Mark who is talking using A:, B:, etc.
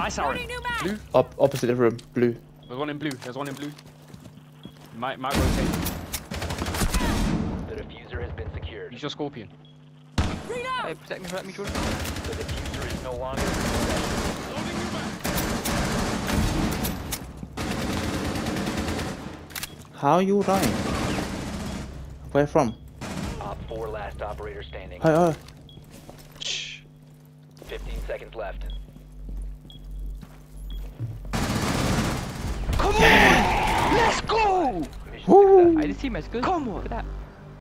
A: Nice, Aaron. Blue.
B: Opposite the room. Blue.
A: There's one in blue. There's one in blue. Might rotate.
C: The diffuser has been secured.
A: Use your scorpion.
D: Hey, protect me, Jordan.
C: The diffuser is no longer.
B: How you dying? Where from?
C: Op 4 last operator standing.
B: Hi.
C: 15 seconds left.
D: Come on! Let's go!
C: Mission success.
D: Hey, this team is good. Come on! Look at that.